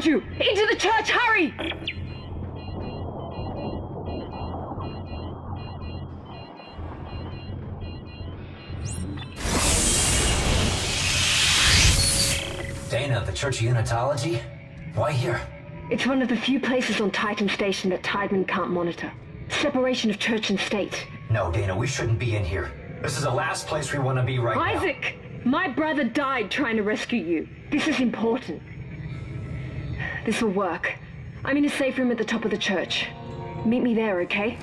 around you! Into the church, hurry! Dana, the Church of Unitology? Why here? It's one of the few places on Titan Station that Tideman can't monitor. Separation of church and state. No, Dana, we shouldn't be in here. This is the last place we want to be right now. Isaac! My brother died trying to rescue you. This is important. This will work. I'm in a safe room at the top of the church. Meet me there, okay?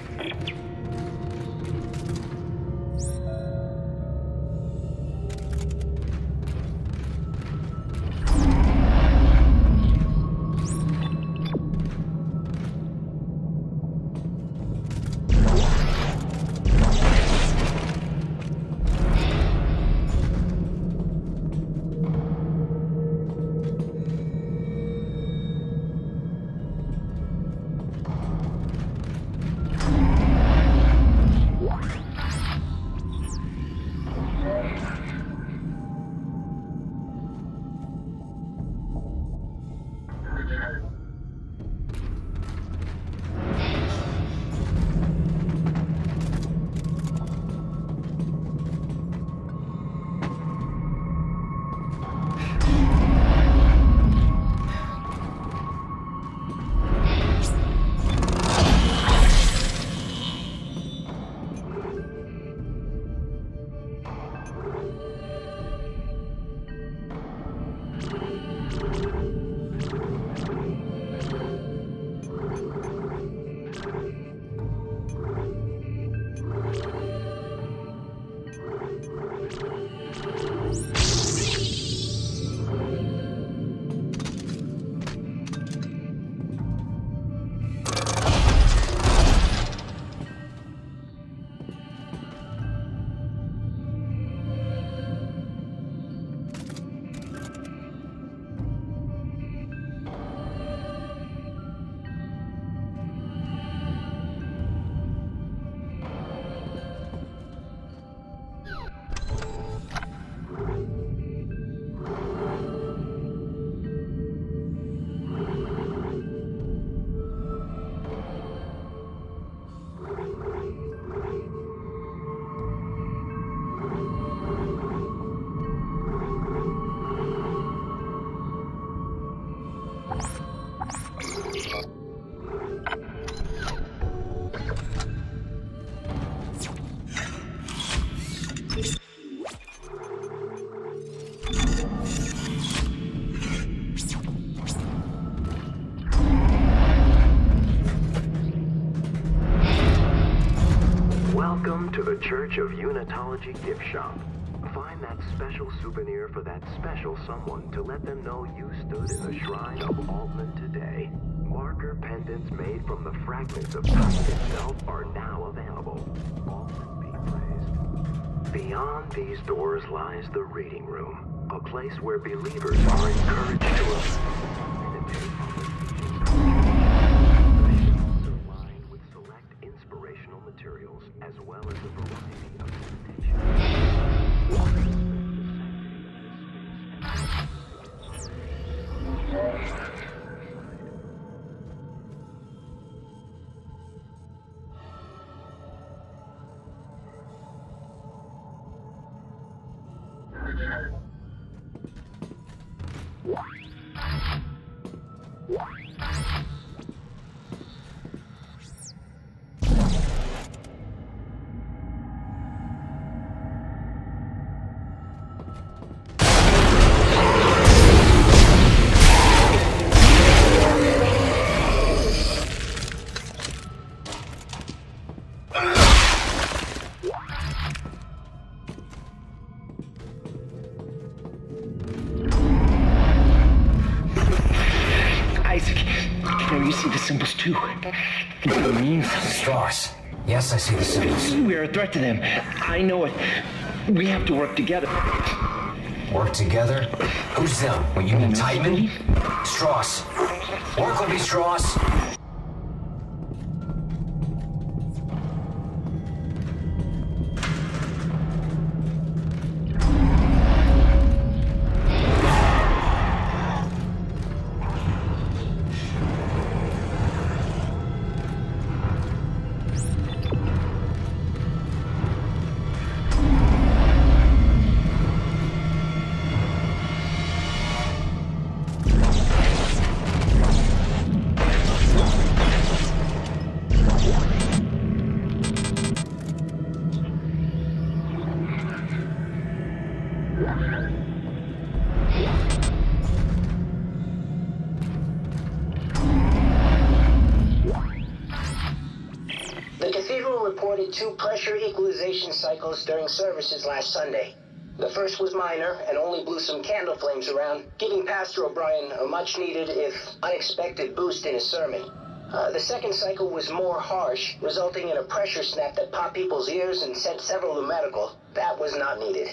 Welcome to the Church of Unitology gift shop. Find that special souvenir for that special someone to let them know you stood in the shrine of Altman today. Marker pendants made from the fragments of Titan itself are now available. Altman be praised. Beyond these doors lies the reading room, a place where believers are encouraged to meditate on the teachings. Inspirational materials as well as a variety of symbols too. It means Straws. Yes, I see the symbols. we're a threat to them. I know it. We have to work together. Work together? Who's them? What, you mean Tideman? Strauss. Work will be Strauss. The Cathedral reported 2 pressure equalization cycles during services last Sunday. The first was minor and only blew some candle flames around, giving Pastor O'Brien a much-needed, if unexpected, boost in his sermon. The second cycle was more harsh, resulting in a pressure snap that popped people's ears and sent several to medical. That was not needed.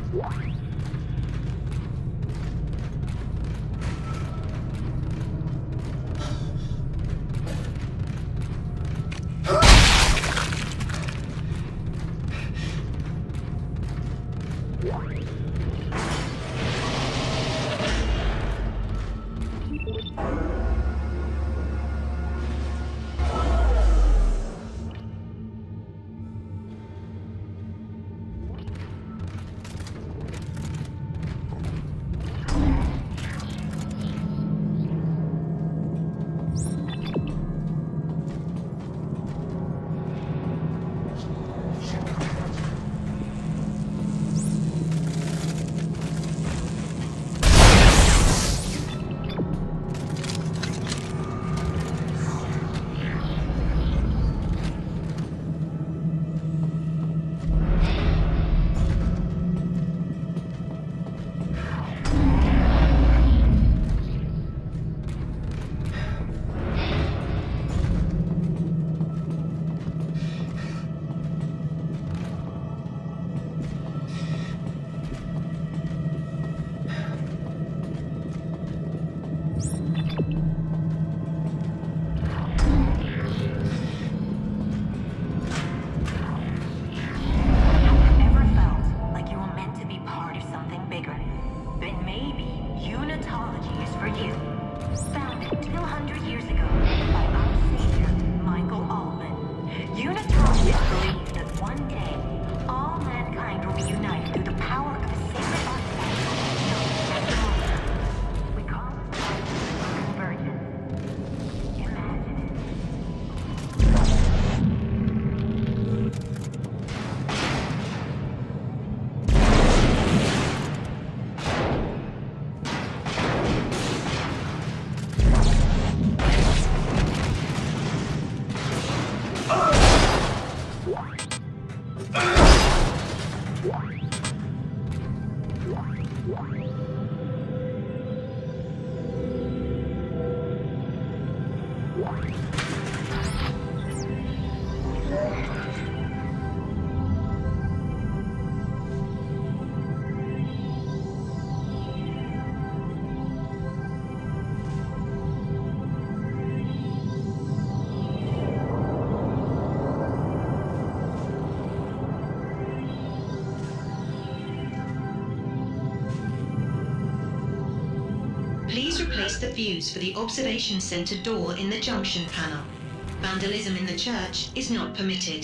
Please replace the fuse for the observation center door in the junction panel. Vandalism in the church is not permitted.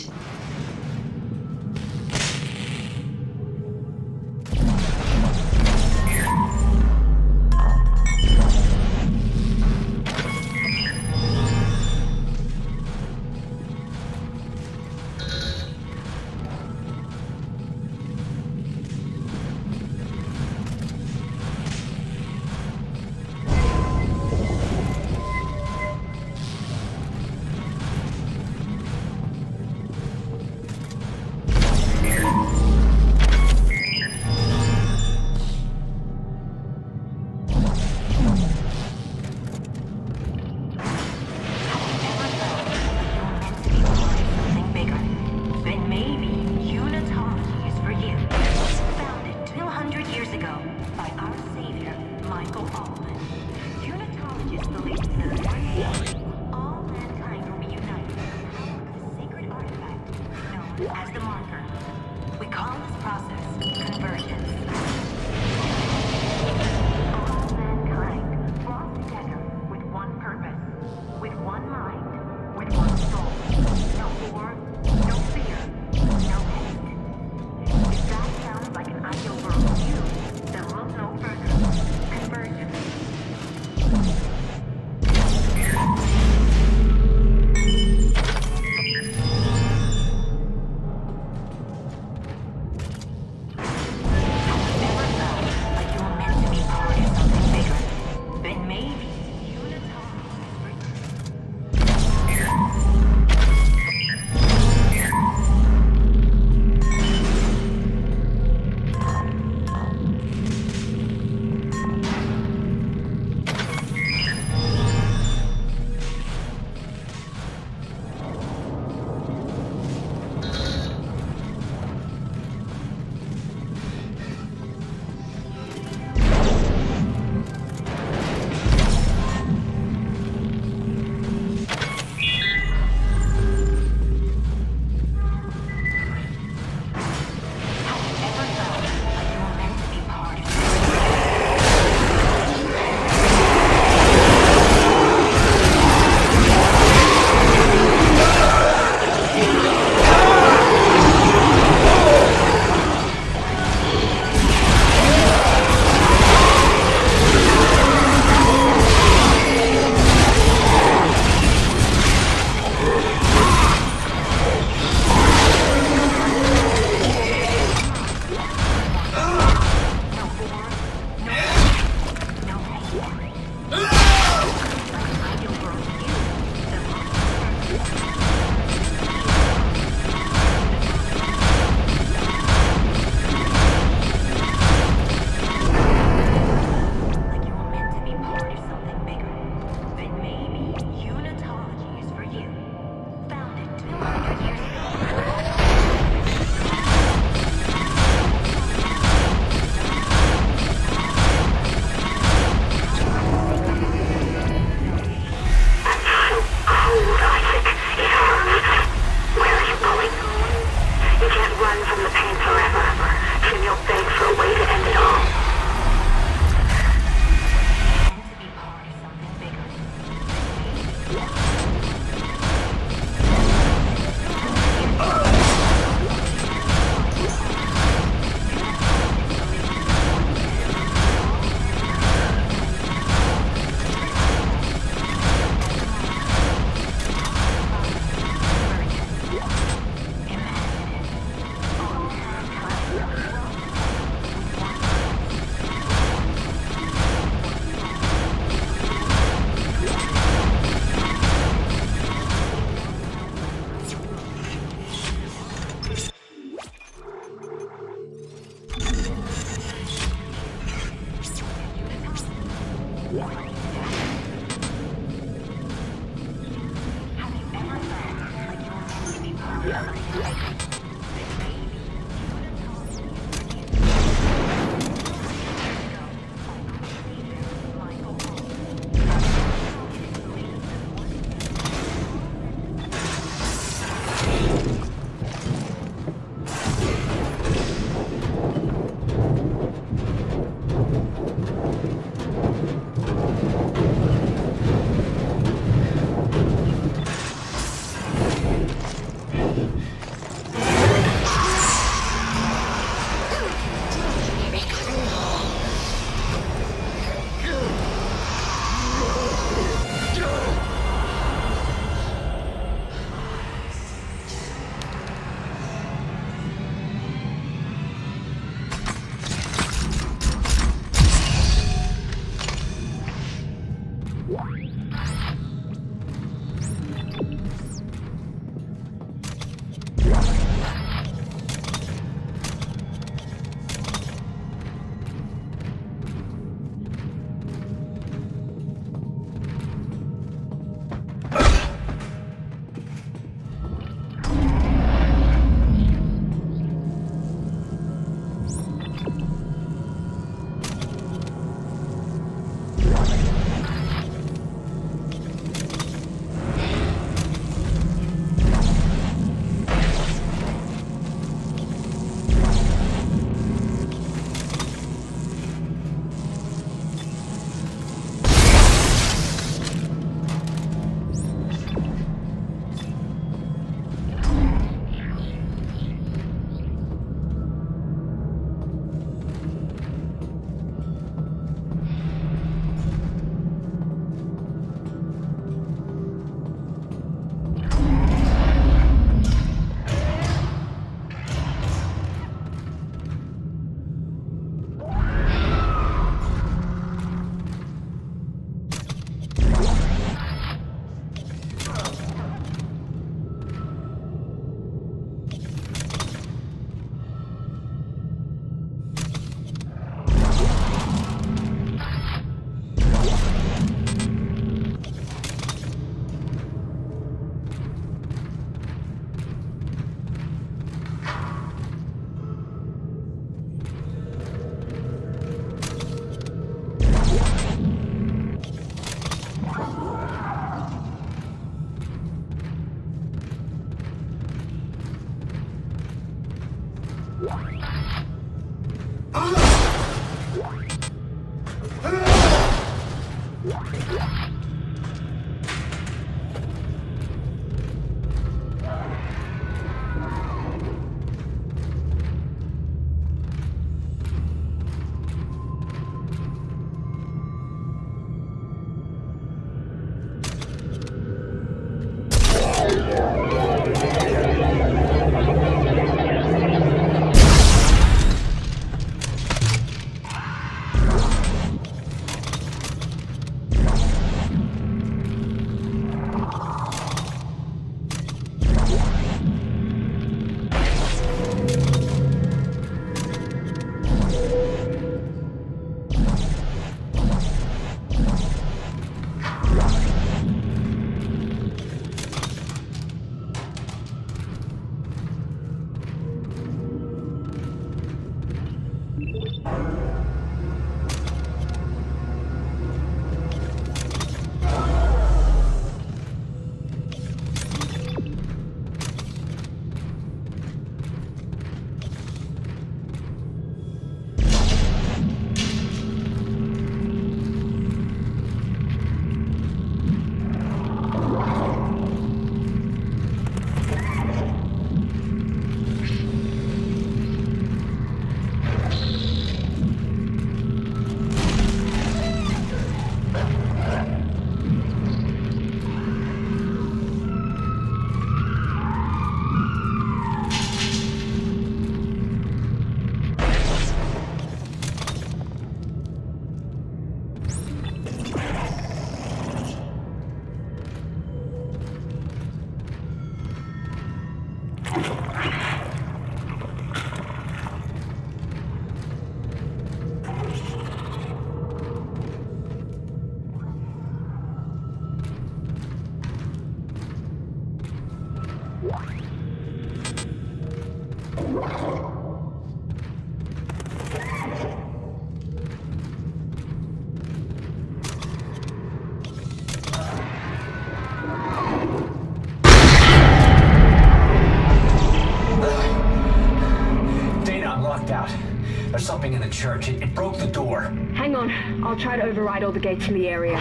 There's something in the church. It broke the door. Hang on. I'll try to override all the gates in the area.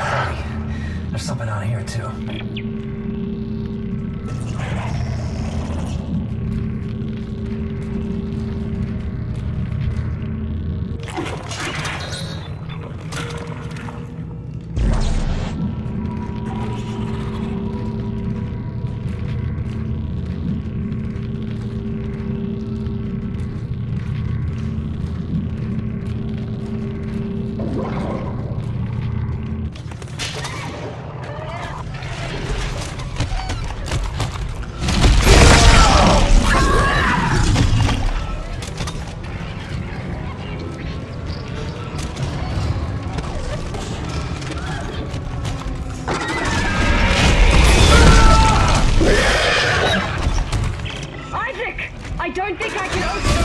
Hey, there's something on here, too. I don't think I can open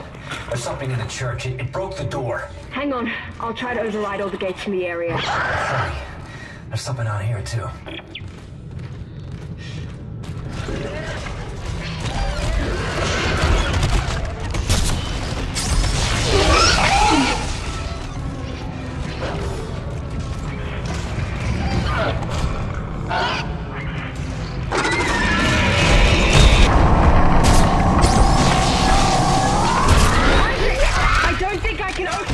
There's something in the church. It broke the door. Hang on. I'll try to override all the gates in the area. Hurry. There's something out here, too. I don't think I can open...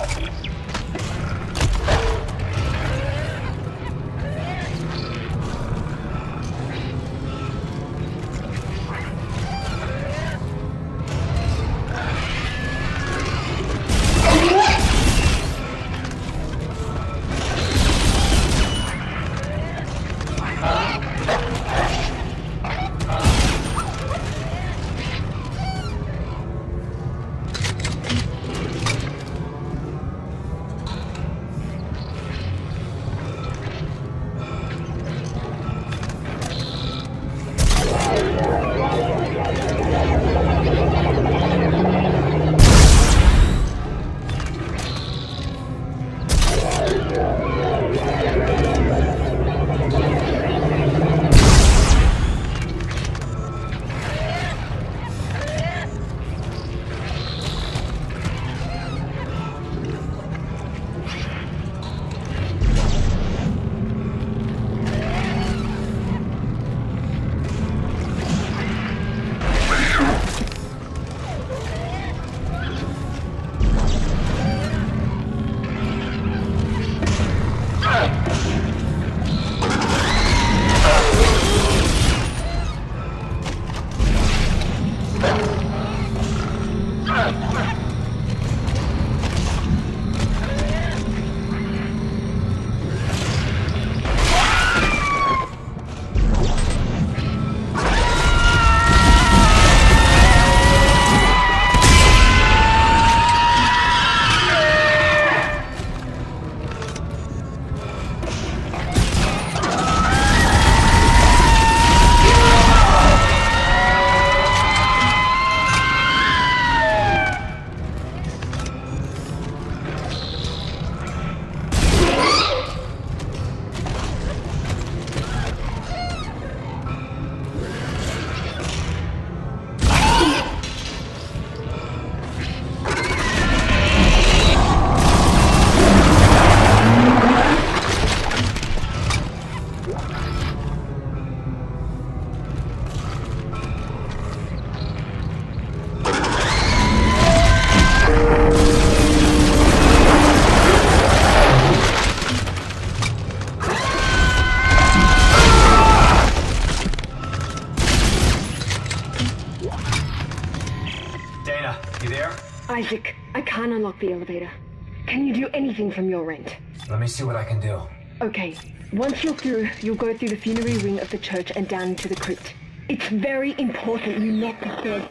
Isaac, I can't unlock the elevator. Can you do anything from your end? Let me see what I can do. Okay. Once you're through, you'll go through the funerary wing of the church and down into the crypt. It's very important you not disturb...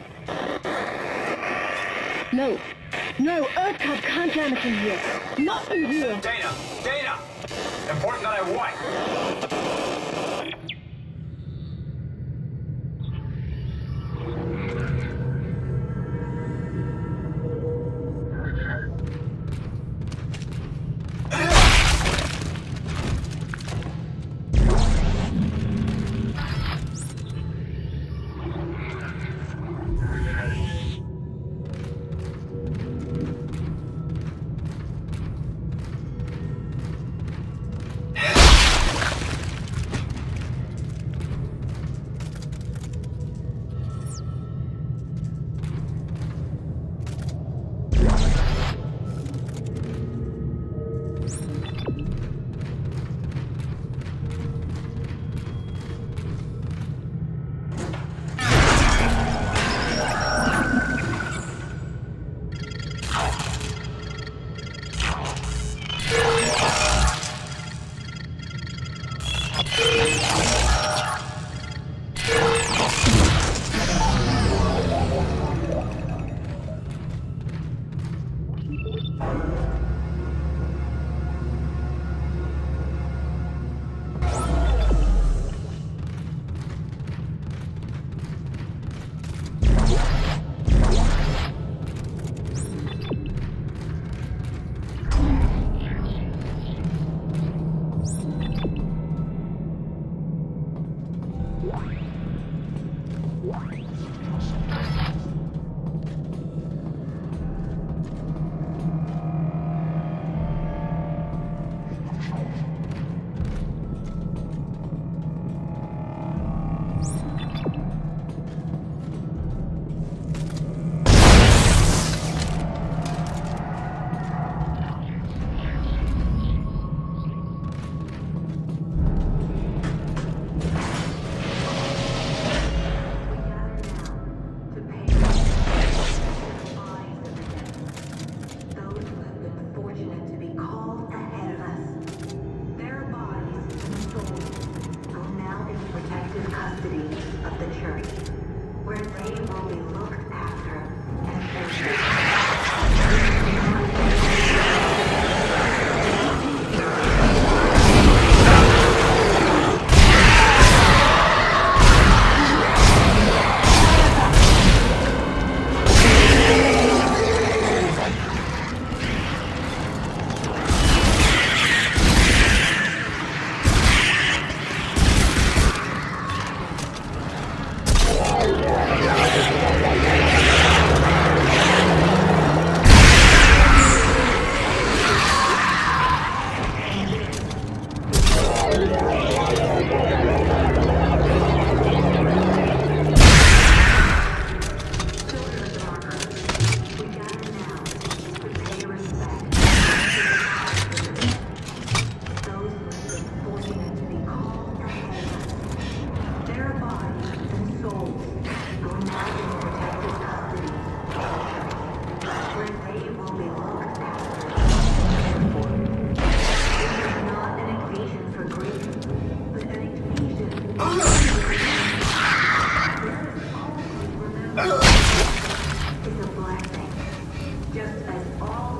No. No, Earth Cub can't jam us in here. Not in here. Dana! Dana! Important that I what? just as all